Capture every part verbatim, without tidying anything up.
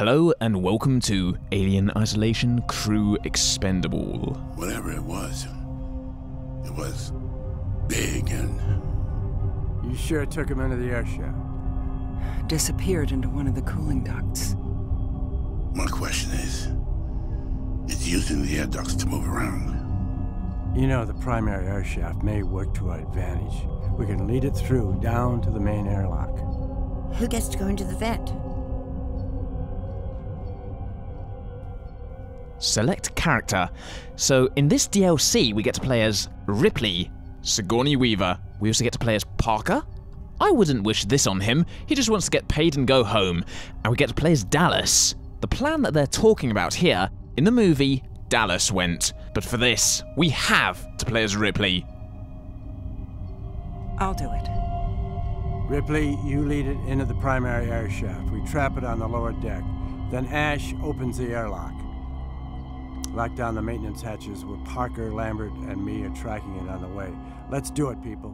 Hello and welcome to Alien Isolation Crew Expendable. Whatever it was, it was big and... You sure took him into the airshaft? Disappeared into one of the cooling ducts. My question is, it's using the air ducts to move around. You know, the primary airshaft may work to our advantage. We can lead it through, down to the main airlock. Who gets to go into the vent? Select character. So in this D L C, we get to play as Ripley, Sigourney Weaver. We also get to play as Parker. I wouldn't wish this on him. He just wants to get paid and go home. And we get to play as Dallas. The plan that they're talking about here, in the movie, Dallas went. But for this, we have to play as Ripley. I'll do it. Ripley, you lead it into the primary airshaft. We trap it on the lower deck. Then Ash opens the airlock. Lock down the maintenance hatches where Parker, Lambert, and me are tracking it on the way. Let's do it, people.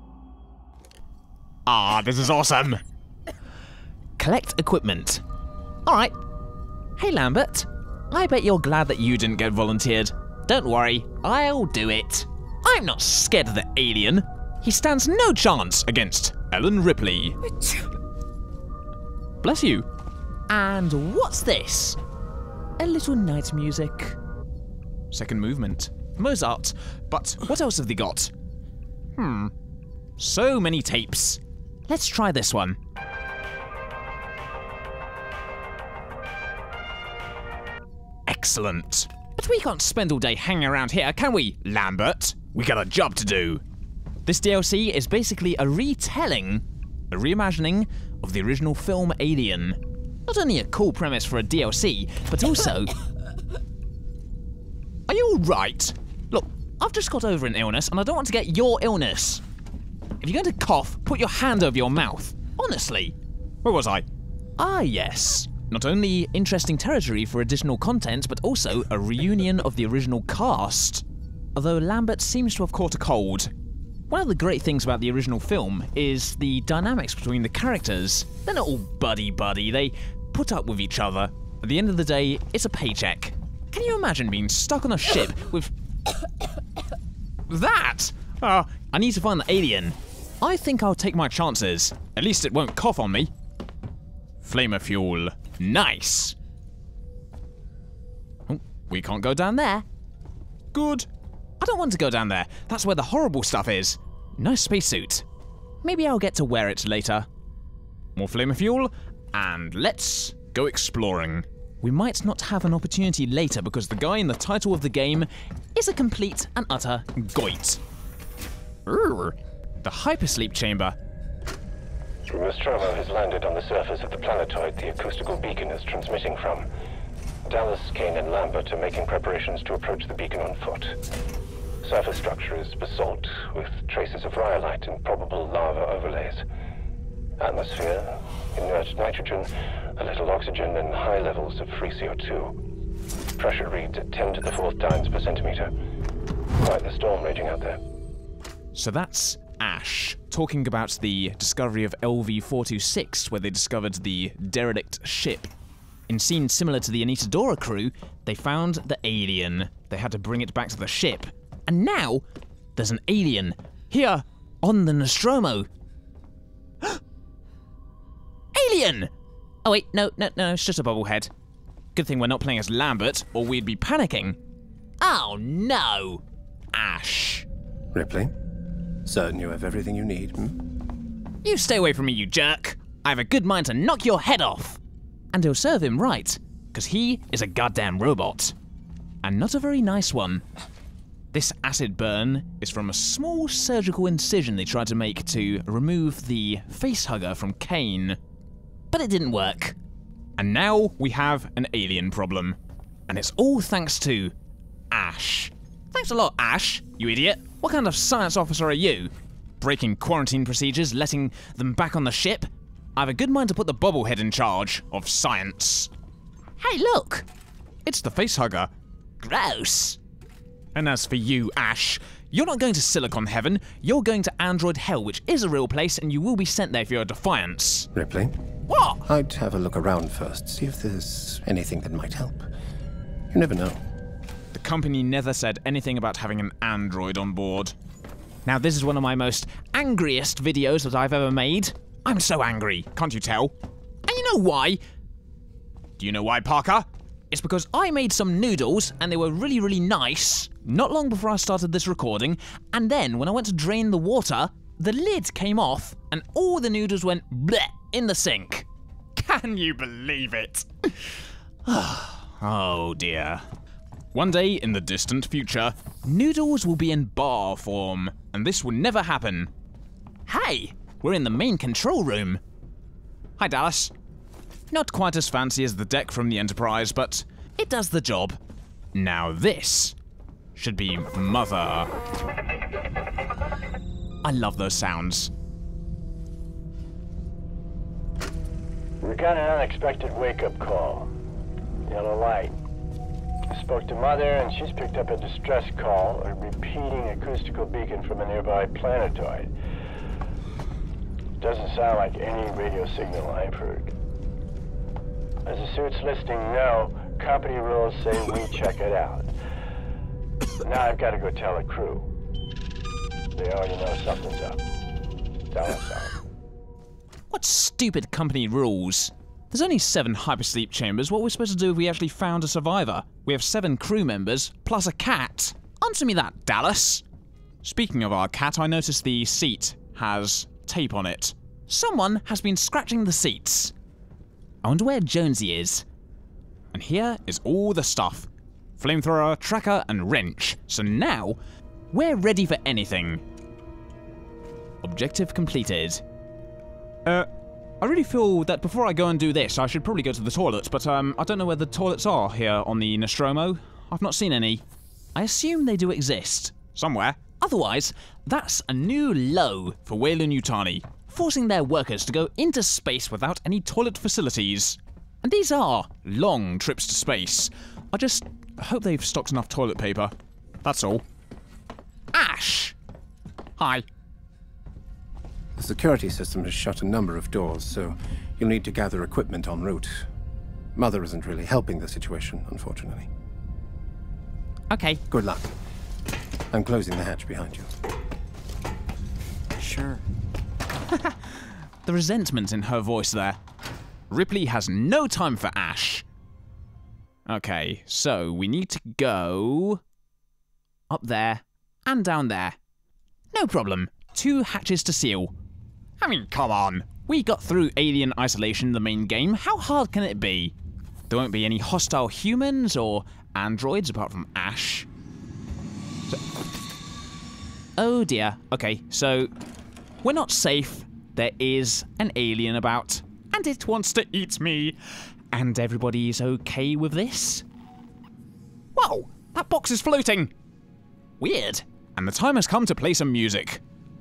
Ah, this is awesome. Collect equipment. Alright. Hey Lambert, I bet you're glad that you didn't get volunteered. Don't worry, I'll do it. I'm not scared of the alien. He stands no chance against Ellen Ripley. Bless you. And what's this? A little night music. Second movement. Mozart. But what else have they got? Hmm. So many tapes. Let's try this one. Excellent. But we can't spend all day hanging around here, can we, Lambert? We got a job to do. This D L C is basically a retelling, a reimagining of the original film Alien. Not only a cool premise for a D L C, but also... Are you alright? Look, I've just got over an illness and I don't want to get your illness. If you're going to cough, put your hand over your mouth. Honestly. Where was I? Ah, yes. Not only interesting territory for additional content, but also a reunion of the original cast. Although Lambert seems to have caught a cold. One of the great things about the original film is the dynamics between the characters. They're not all buddy-buddy, they put up with each other. At the end of the day, it's a paycheck. Can you imagine being stuck on a ship with... that? Ah, uh, I need to find the alien. I think I'll take my chances. At least it won't cough on me. Flamer fuel. Nice. Oh, we can't go down there. Good. I don't want to go down there. That's where the horrible stuff is. Nice spacesuit. Maybe I'll get to wear it later. More flamer fuel, and let's go exploring. We might not have an opportunity later because the guy in the title of the game is a complete and utter goit. Urgh. The hypersleep chamber. Nostromo has landed on the surface of the planetoid the acoustical beacon is transmitting from. Dallas, Kane, and Lambert are making preparations to approach the beacon on foot. Surface structure is basalt, with traces of rhyolite and probable lava overlays. Atmosphere, inert nitrogen, a little oxygen, and high levels of free C O two. Pressure reads at ten to the fourth times per centimeter. Quite the storm raging out there. So that's Ash, talking about the discovery of L V four two six, where they discovered the derelict ship. In scenes similar to the Anita-Dora crew, they found the alien. They had to bring it back to the ship. And now, there's an alien here on the Nostromo. Alien! Oh wait, no, no, no, it's just a bobblehead. Good thing we're not playing as Lambert, or we'd be panicking. Oh no! Ash. Ripley? Certain you have everything you need, hmm? You stay away from me, you jerk. I have a good mind to knock your head off. And it'll serve him right, because he is a goddamn robot. And not a very nice one. This acid burn is from a small surgical incision they tried to make to remove the facehugger from Kane. But it didn't work. And now we have an alien problem. And it's all thanks to Ash. Thanks a lot, Ash, you idiot. What kind of science officer are you? Breaking quarantine procedures, letting them back on the ship? I have a good mind to put the bobblehead in charge of science. Hey, look! It's the facehugger. Gross. And as for you, Ash, you're not going to Silicon Heaven, you're going to Android Hell, which is a real place, and you will be sent there for your defiance. Ripley, What? I'd have a look around first, see if there's anything that might help. You never know. The company never said anything about having an android on board. Now, this is one of my most angriest videos that I've ever made. I'm so angry, can't you tell? And you know why? Do you know why, Parker? It's because I made some noodles, and they were really, really nice, not long before I started this recording, and then when I went to drain the water, the lid came off, and all the noodles went bleh in the sink. Can you believe it? Oh dear. One day in the distant future, noodles will be in bar form, and this will never happen. Hey, we're in the main control room. Hi, Dallas. Not quite as fancy as the deck from the Enterprise, but it does the job. Now this should be Mother. I love those sounds. We got an unexpected wake-up call. Yellow light. I spoke to Mother, and she's picked up a distress call, a repeating acoustical beacon from a nearby planetoid. Doesn't sound like any radio signal I've heard. As the suit's listing no, company rules say we check it out. Now I've got to go tell the crew. They already know something's up. Tell us out. What stupid company rules? There's only seven hypersleep chambers. What are we supposed to do if we actually found a survivor? We have seven crew members, plus a cat. Answer me that, Dallas. Speaking of our cat, I noticed the seat has tape on it. Someone has been scratching the seats. I wonder where Jonesy is. And here is all the stuff. Flamethrower, tracker, and wrench. So now, we're ready for anything. Objective completed. Uh, I really feel that before I go and do this, I should probably go to the toilets, but um, I don't know where the toilets are here on the Nostromo. I've not seen any. I assume they do exist. Somewhere. Otherwise, that's a new low for Weyland-Yutani, forcing their workers to go into space without any toilet facilities. And these are long trips to space. I just hope they've stocked enough toilet paper. That's all. Ash! Hi. The security system has shut a number of doors, so you'll need to gather equipment en route. Mother isn't really helping the situation, unfortunately. Okay. Good luck. I'm closing the hatch behind you. Sure. The resentment in her voice there. Ripley has no time for Ash. Okay, so we need to go up there and down there. No problem. Two hatches to seal. I mean, come on. We got through alien isolation in the main game. How hard can it be? There won't be any hostile humans or androids apart from Ash. So... Oh dear. Okay, so we're not safe. There is an alien about, and it wants to eat me. And everybody's okay with this? Whoa, that box is floating. Weird. And the time has come to play some music.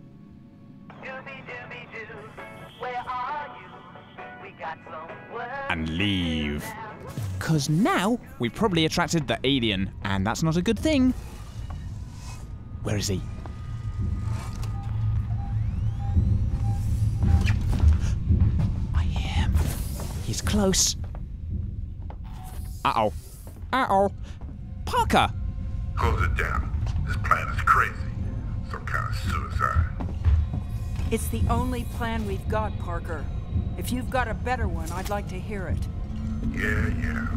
And leave. Cause now we've probably attracted the alien, and that's not a good thing. Where is he? I hear him. He's close. Uh-oh. Uh-oh. Parker! Close it down. This plan is crazy. Some kind of suicide. It's the only plan we've got, Parker. If you've got a better one, I'd like to hear it. Yeah, yeah.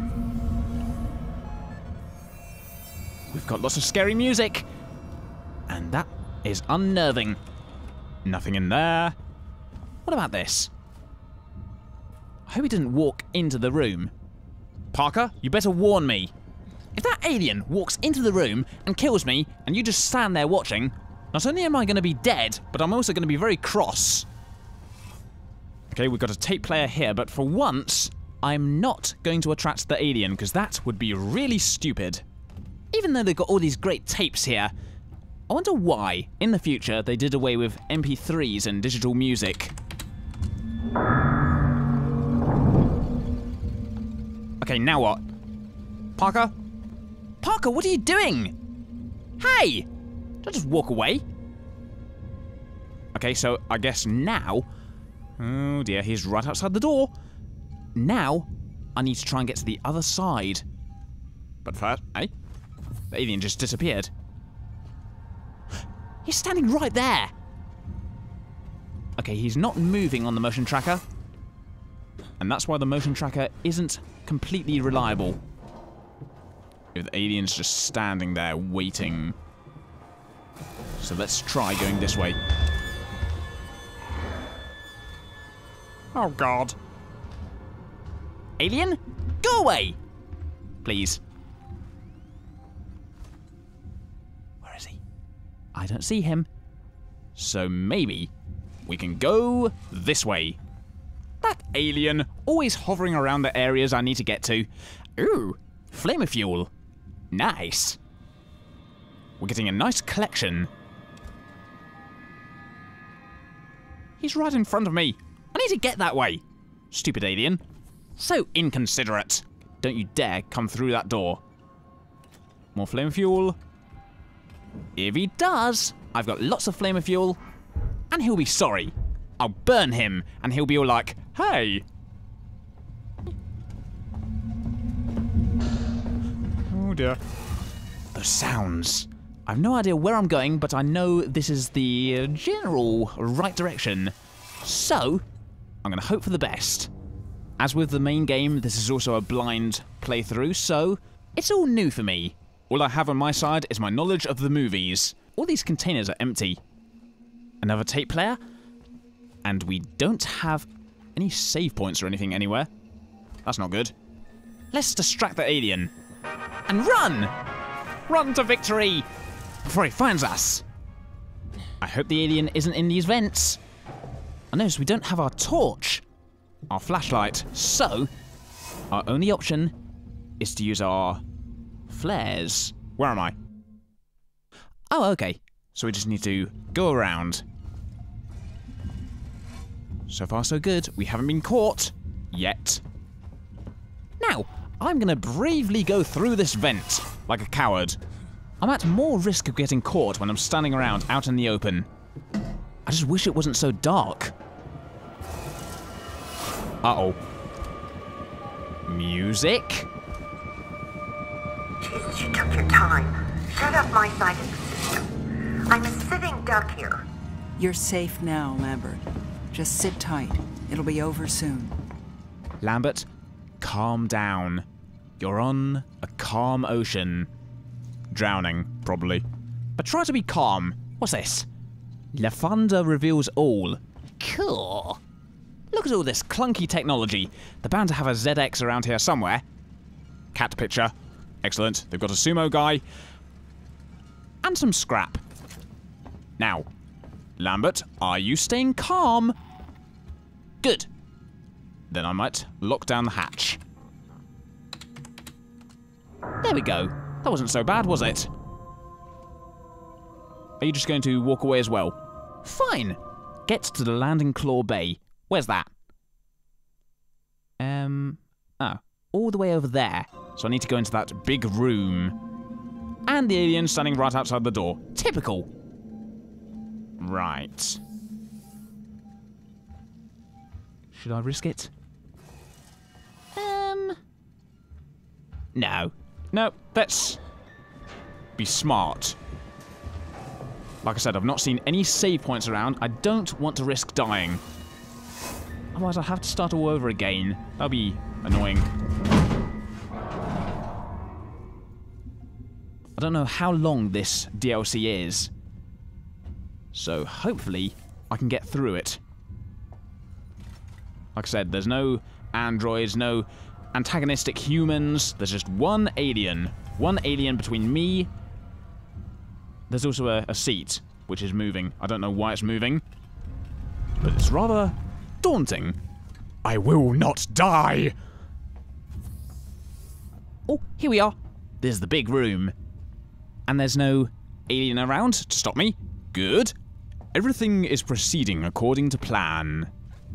We've got lots of scary music. And that is unnerving. Nothing in there. What about this? I hope he didn't walk into the room. Parker, you better warn me. If that alien walks into the room and kills me, and you just stand there watching, not only am I going to be dead, but I'm also going to be very cross. Okay, we've got a tape player here, but for once, I'm not going to attract the alien, because that would be really stupid. Even though they've got all these great tapes here, I wonder why, in the future, they did away with M P threes and digital music. Okay, now what? Parker? Parker, what are you doing? Hey! Don't just walk away. Okay, so I guess now... Oh dear, he's right outside the door. Now, I need to try and get to the other side. But first, eh? The alien just disappeared. He's standing right there! Okay, he's not moving on the motion tracker. And that's why the motion tracker isn't completely reliable. If the alien's just standing there waiting. So let's try going this way. Oh god. Alien, go away! Please. Where is he? I don't see him. So maybe we can go this way. That alien, always hovering around the areas I need to get to. Ooh, flamer fuel. Nice. We're getting a nice collection. He's right in front of me. I need to get that way. Stupid alien. So inconsiderate. Don't you dare come through that door. More flame fuel. If he does, I've got lots of flame fuel. And he'll be sorry. I'll burn him, and he'll be all like, hey. Oh dear. Those sounds. I've no idea where I'm going, but I know this is the general right direction. So, I'm going to hope for the best. As with the main game, this is also a blind playthrough, so it's all new for me. All I have on my side is my knowledge of the movies. All these containers are empty. Another tape player? And we don't have any save points or anything anywhere. That's not good. Let's distract the alien. And run! Run to victory! Before he finds us. I hope the alien isn't in these vents. I notice we don't have our torch. Our flashlight. So, our only option is to use our flares. Where am I? Oh, okay. So we just need to go around. So far, so good. We haven't been caught yet. Now, I'm going to bravely go through this vent like a coward. I'm at more risk of getting caught when I'm standing around out in the open. I just wish it wasn't so dark. Uh-oh. Music? Jesus, you took your time. Shut up my side of the system. I'm a sitting duck here. You're safe now, Lambert. Just sit tight. It'll be over soon. Lambert, calm down. You're on a calm ocean. Drowning, probably. But try to be calm. What's this? Lavanda reveals all. Cool. Look at all this clunky technology. They're bound to have a Z X around here somewhere. Cat picture. Excellent. They've got a sumo guy. And some scrap. Now, Lambert, are you staying calm? Good. Then I might lock down the hatch. There we go. That wasn't so bad, was it? Are you just going to walk away as well? Fine. Get to the landing claw bay. Where's that? Um, oh, all the way over there. So I need to go into that big room. And the alien standing right outside the door. Typical. Right. Should I risk it? Um. No. No, let's be smart. Like I said, I've not seen any save points around. I don't want to risk dying. Otherwise, I'll have to start all over again. That'll be annoying. I don't know how long this D L C is. So, hopefully, I can get through it. Like I said, there's no androids, no antagonistic humans. There's just one alien. One alien between me. There's also a, a seat, which is moving. I don't know why it's moving. But it's rather daunting. I will not die! Oh, here we are. There's the big room. And there's no alien around to stop me. Good. Everything is proceeding according to plan.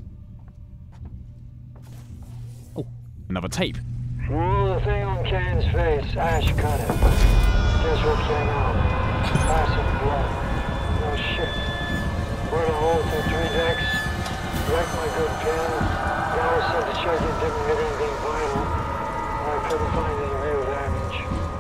Oh, another tape. Roll the thing on Kane's face. Ash cut it. Guess what came out? Massive blood. No shit. We're in a hole through three decks. Wrecked my good pins. Dallas said the check in didn't hit anything vital. I couldn't find any real damage.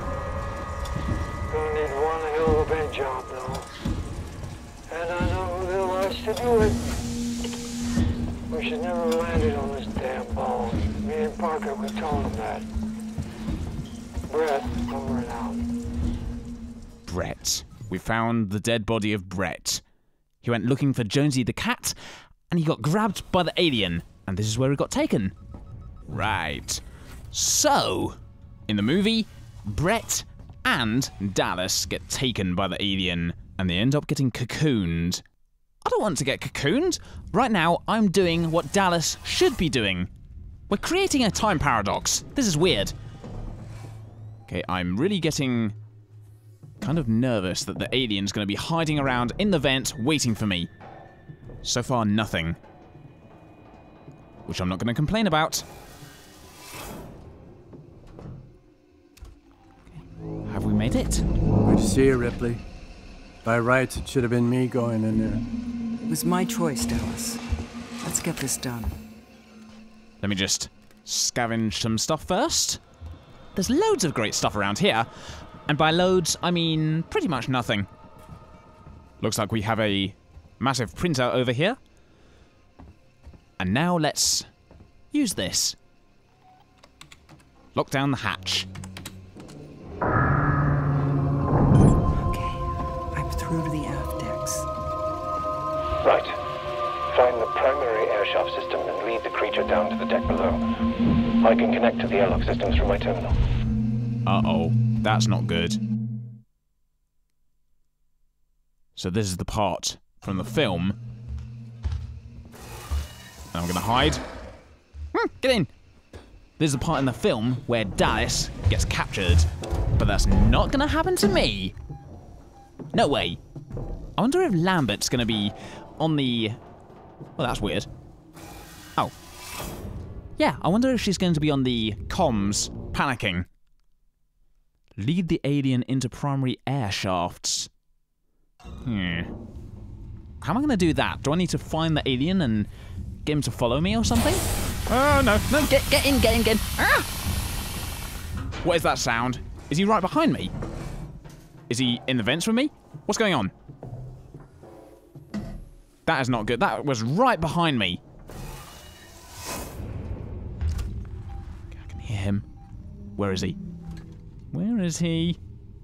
Gonna need one hell of a paint job, though. And I know who they'll ask to do it. We should never have landed on this damn ball. Me and Parker, we told him that. Brett, over and out. Brett. We found the dead body of Brett. He went looking for Jonesy the cat, and he got grabbed by the alien, and this is where he got taken. Right. So, in the movie, Brett and Dallas get taken by the alien, and they end up getting cocooned. I don't want to get cocooned. Right now, I'm doing what Dallas should be doing. We're creating a time paradox. This is weird. Okay, I'm really getting kind of nervous that the alien's going to be hiding around in the vent waiting for me. So far, nothing. Which I'm not going to complain about. Okay. Have we made it? Good to see you, Ripley. By rights, it should have been me going in there. It was my choice, Dallas. Let's get this done. Let me just scavenge some stuff first. There's loads of great stuff around here. And by loads, I mean pretty much nothing. Looks like we have a massive printer over here. And now let's use this. Lock down the hatch. Okay, I'm through to the aft decks. Right. Find the primary airshaft system and lead the creature down to the deck below. I can connect to the airlock systems from my terminal. Uh-oh, that's not good. So this is the part from the film. And I'm gonna hide. Hmm, get in! This is the part in the film where Dallas gets captured. But that's not gonna happen to me. No way. I wonder if Lambert's gonna be on the... Well, that's weird. Oh. Yeah, I wonder if she's going to be on the comms, panicking. Lead the alien into primary air shafts. Hmm. How am I going to do that? Do I need to find the alien and get him to follow me or something? Oh, no. No, get, get in, get in, get in. Ah! What is that sound? Is he right behind me? Is he in the vents with me? What's going on? That is not good. That was right behind me. I can hear him. Where is he? Where is he?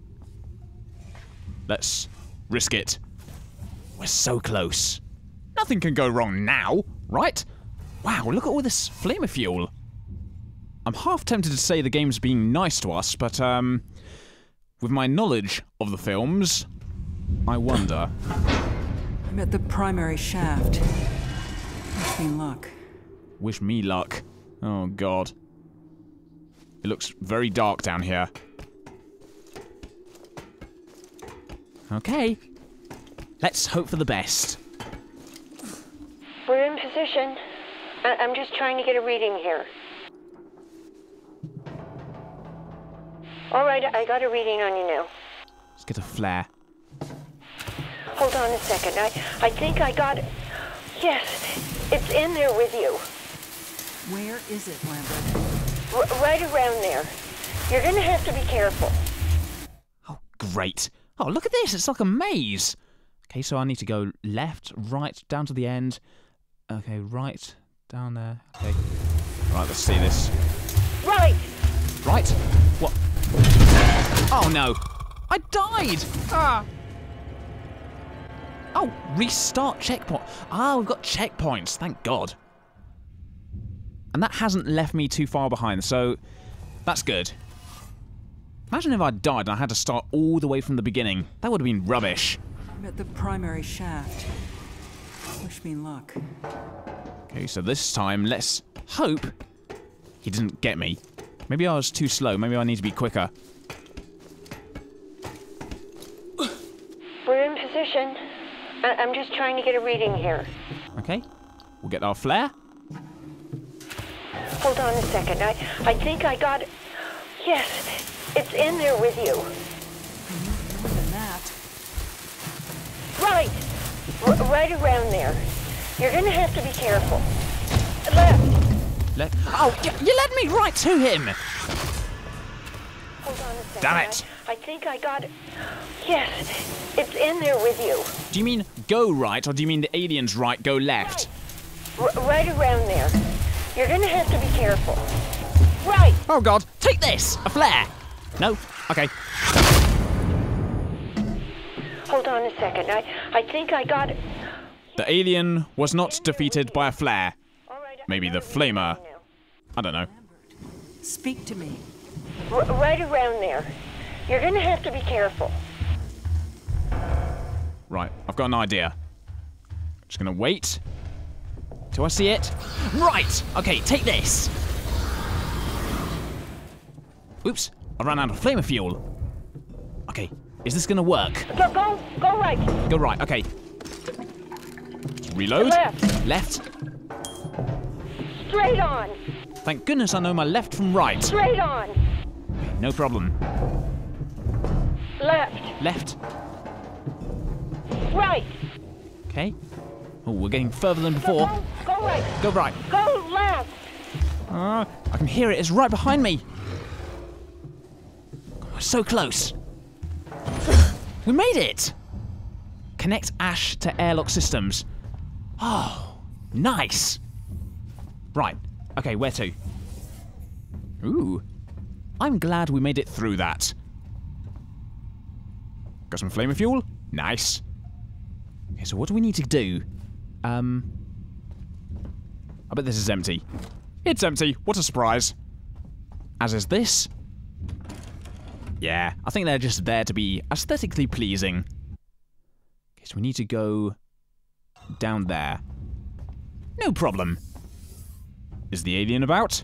Let's risk it. We're so close. Nothing can go wrong now, right? Wow, look at all this flamer fuel. I'm half tempted to say the game's being nice to us, but um, with my knowledge of the films, I wonder. I'm at the primary shaft. Wish me luck. Wish me luck. Oh, God. It looks very dark down here. Okay. Let's hope for the best. We're in position. I I'm just trying to get a reading here. All right, I got a reading on you now. Let's get a flare. Hold on a second. I, I think I got it. Yes, it's in there with you. Where is it, Lambert? R right around there. You're gonna have to be careful. Oh, great. Oh, look at this. It's like a maze. Okay, so I need to go left, right, down to the end. Okay, right, down there. Okay. Right, let's see this. Right. Right? What? Oh, no. I died. Ah. Oh, restart checkpoint. Ah, we've got checkpoints, thank God. And that hasn't left me too far behind, so that's good. Imagine if I died and I had to start all the way from the beginning. That would have been rubbish. I'm at the primary shaft. Wish me luck. Okay, so this time, let's hope he didn't get me. Maybe I was too slow. Maybe I need to be quicker. We're in position. I I'm just trying to get a reading here. Okay, we'll get our flare. Hold on a second. I, I think I got it. Yes, it's in there with you. More than that. Right. R right around there. You're gonna have to be careful. Left. Let. Oh, y you led me right to him. Hold on a second. Damn it. I, I think I got it. Yes, it's in there with you. Do you mean go right, or do you mean the alien's right, go left? Right, R right around there. You're gonna have to be careful. Right. Oh God! Take this. A flare. No. Okay. Hold on a second. I, I think I got it. The alien was not defeated by a flare. All right, I Maybe the know what you're flamer. doing now. I don't know. Speak to me. R right around there. You're gonna have to be careful. Right, I've got an idea. Just gonna wait till I see it. Right! Okay, take this. Oops, I ran out of flamer fuel. Okay, is this gonna work? Go, go, go right. Go right, okay. Reload. Left. Left. Straight on. Thank goodness I know my left from right. Straight on. No problem. Left. Left. Right. Okay. Oh, we're getting further than Go, before. go, go right. Go right. Go left. Uh, I can hear it. It's right behind me. We're so close. We made it. Connect Ash to airlock systems. Oh, nice. Right. Okay, where to? Ooh. I'm glad we made it through that. Got some flamer fuel? Nice. Okay, so what do we need to do? Um... I bet this is empty. It's empty. What a surprise. As is this. Yeah, I think they're just there to be aesthetically pleasing. Okay, so we need to go down there. No problem. Is the alien about?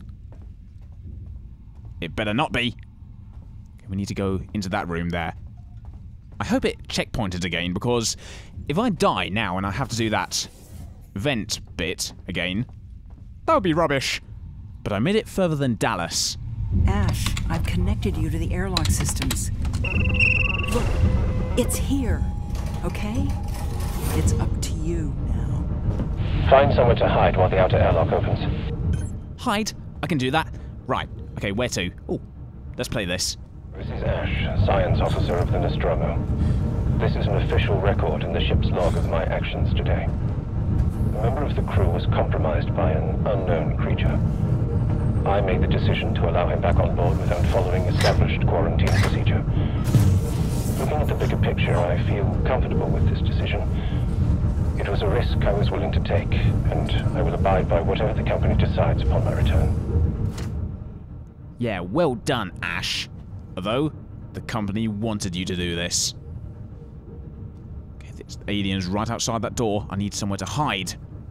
It better not be. Okay, we need to go into that room there. I hope it checkpointed again, because if I die now and I have to do that vent bit again, that would be rubbish. But I made it further than Dallas. Ash, I've connected you to the airlock systems. Look, it's here, okay? It's up to you now. Find somewhere to hide while the outer airlock opens. Hide? I can do that. Right. Okay, where to? Oh, let's play this. This is Ash, science officer of the Nostromo. This is an official record in the ship's log of my actions today. A member of the crew was compromised by an unknown creature. I made the decision to allow him back on board without following established quarantine procedure. Looking at the bigger picture, I feel comfortable with this decision. It was a risk I was willing to take, and I will abide by whatever the company decides upon my return. Yeah, well done, Ash. Although, the company wanted you to do this. Okay, this alien's right outside that door. I need somewhere to hide.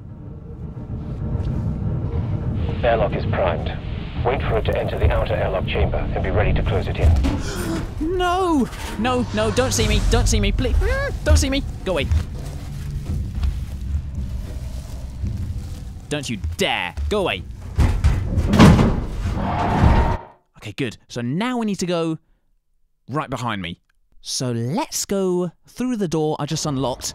Airlock is primed. Wait for it to enter the outer airlock chamber and be ready to close it in. No! No, no, don't see me. Don't see me, please. Don't see me. Go away. Don't you dare. Go away. Okay, good. So now we need to go right behind me. So let's go through the door I just unlocked.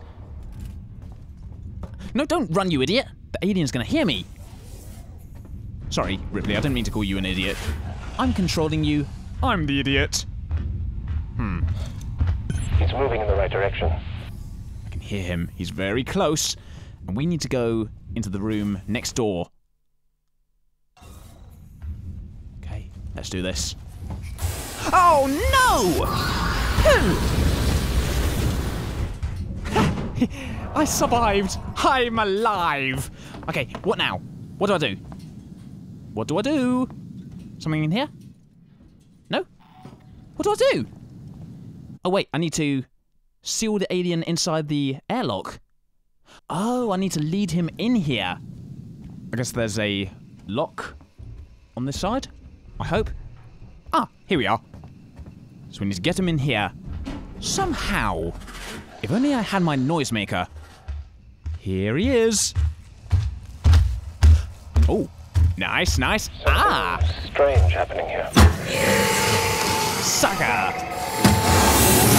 No, don't run, you idiot. The alien's gonna hear me. Sorry, Ripley, I didn't mean to call you an idiot. I'm controlling you. I'm the idiot. Hmm. It's moving in the right direction. I can hear him. He's very close. And we need to go into the room next door. Okay, let's do this. Oh, no! I survived. I'm alive. Okay, what now? What do I do? What do I do? Something in here? No? What do I do? Oh, wait, I need to seal the alien inside the airlock. Oh, I need to lead him in here. I guess there's a lock on this side, I hope. Ah, here we are. So we need to get him in here. Somehow. If only I had my noisemaker. Here he is. Oh, nice, nice. Something Ah! strange happening here. Sucker!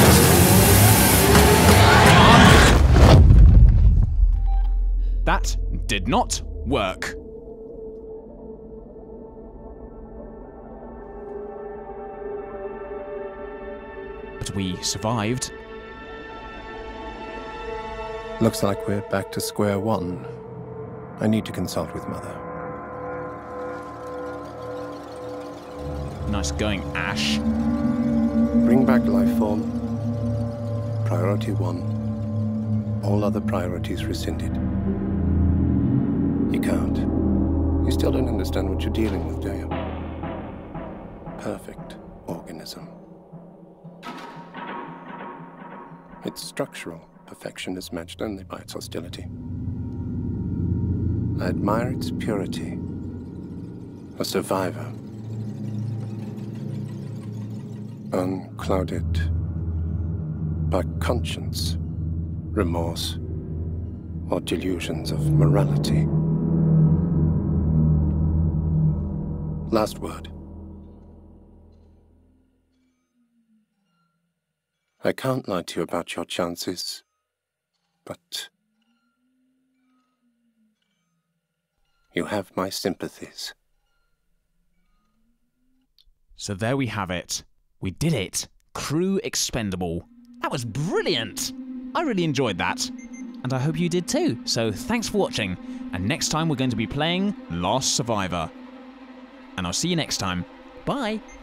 That did not work. But we survived. Looks like we're back to square one. I need to consult with Mother. Nice going, Ash. Bring back life form. Priority one. All other priorities rescinded. You can't. You still don't understand what you're dealing with, do you? Perfect organism. Its structural perfection is matched only by its hostility. I admire its purity. A survivor. Unclouded by conscience, remorse, or delusions of morality. Last word. I can't lie to you about your chances, but you have my sympathies. So there we have it. We did it. Crew Expendable. That was brilliant. I really enjoyed that. And I hope you did too. So thanks for watching. And next time we're going to be playing Last Survivor. And I'll see you next time. Bye.